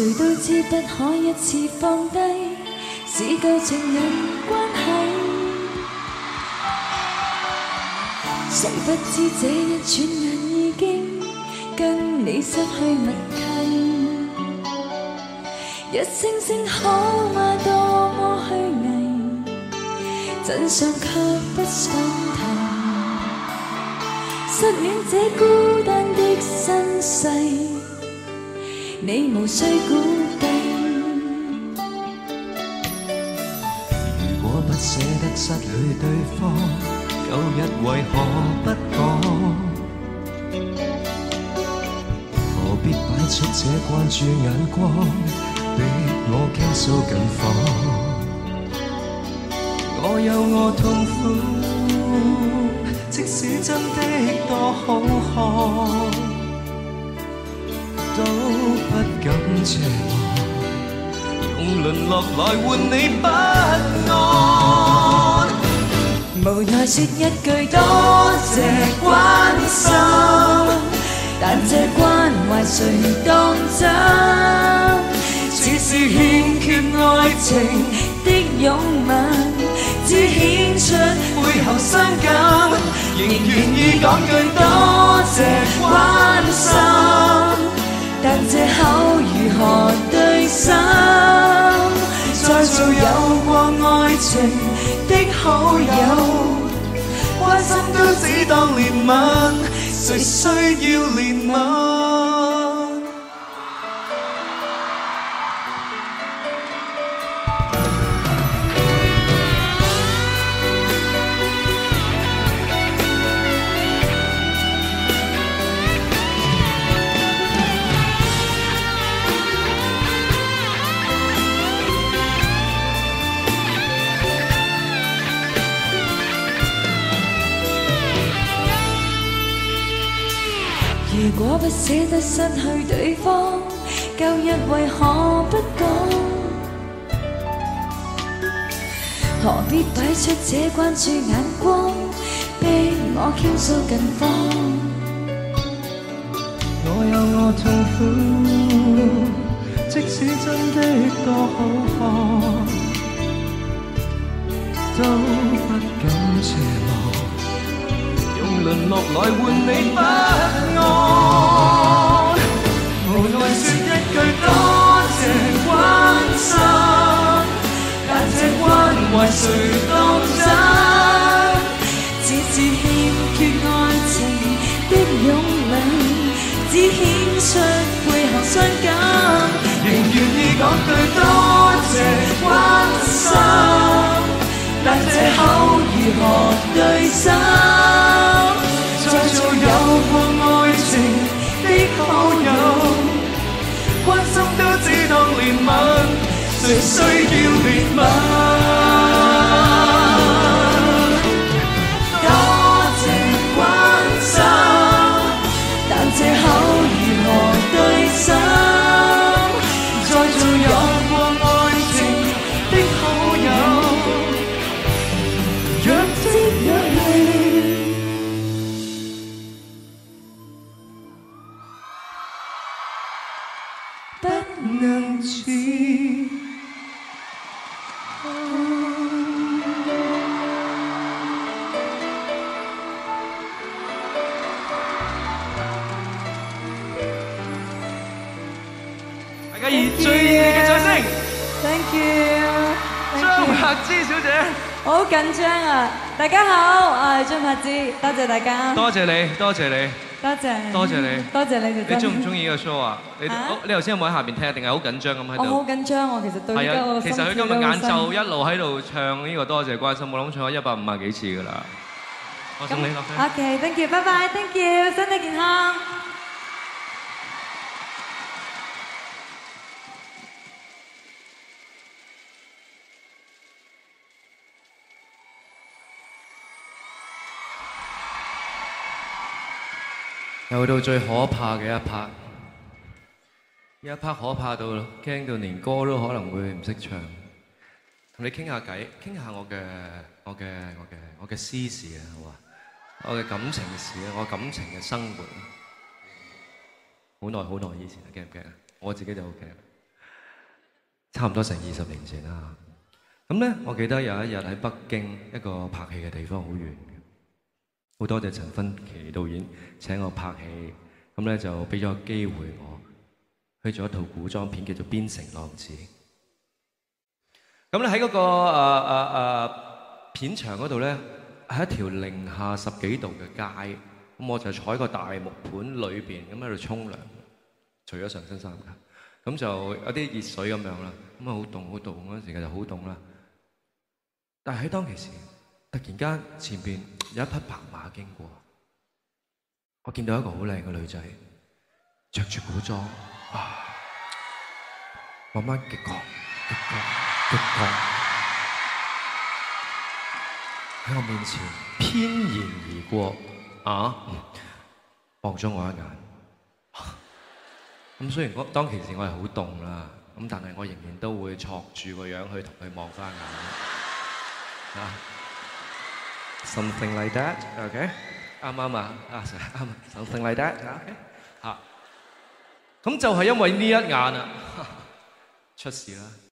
誰都知不可一次放低，是舊情人關係。誰不知這一轉眼已經跟你失去默契。一聲聲可話多麼虛偽，真相卻不想提。失戀這孤單的身世，你無需估計。 如果不捨得失去對方，舊日為何不講？何必擺出這關注眼光，逼我傾訴近況？我有我痛苦，即使真的多好看，都不敢奢望，用淪落來換你不安。 無奈說一句多謝關心，但這關懷誰當真？ 只是欠缺愛情的擁吻，只顯出背後傷感，仍願意講句多謝關心， 但這口如何對心？ 再做有過愛情的好友，關心都只當憐憫，誰需要憐憫？ 如果不捨得失去對方，舊日為何不講？何必擺出這關注眼光，逼我傾訴近況？ 我有我痛苦，即使真的多好看，都不敢奢望，用淪落來換你不安。無奈說一句多謝關心，但這關懷誰當真？ 只是欠缺愛情的擁吻，只顯出背後傷感， 仍願意講句多謝關心，但這口如何對心？再做有過愛情的好友，關心都只當憐憫，誰需要憐憫？多謝關心， 但這口如何對心？ 再做有過愛情的好友，若即若離。不能自大家以最熱烈嘅掌聲 Thank you， 張柏芝小姐。 我好緊張啊！大家好，我係張柏芝，多謝大家， 多謝你，多謝你， 多謝， 多謝你， 多謝你哋。 你中唔中意呢個 show 啊？你頭先有冇喺下邊聽，定係好緊張咁喺度？ 我好緊張，我其實對係啊， 呢個其實佢今日晏晝一路喺度唱呢個多謝關心，我諗唱咗150幾次㗎啦。我送你落去。 OK，thank you，拜拜，thank you，身體健康。 又到最可怕嘅一 part，呢一 part 可怕到驚到連歌都可能會唔識唱。同你傾下偈，傾下我嘅私事啊，好嘛？我嘅感情事啊，我感情嘅生活。好耐以前啊，驚唔驚啊？我自己就好驚。 差唔多成20年前啦。咁咧，我記得有一日喺北京一個拍戲嘅地方好遠嘅，好多謝陳勳奇導演請我拍戲，咁咧就俾咗個機會我去做一套古裝片叫做《邊城浪子》。咁咧喺嗰個片場嗰度咧，係一條零下10幾度嘅街，咁我就坐喺個大木盤裏邊咁喺度沖涼，除咗上身衫㗎，咁就有啲熱水咁樣啦，咁啊好凍好凍嗰陣時間就好凍啦。但係喺當其時，突然間前邊有一匹白馬經過，我見到一個好靚嘅女仔，着住古裝，慢慢極光極光極光喺我面前翩然而過，望咗我一眼。咁雖然當其時我係好凍啦，咁但係我仍然都會錯住個樣去同佢望翻眼。Something like that，OK， 啱啱啊啱 ，something like that，OK， 咁就係因為呢一眼啊，出事啦。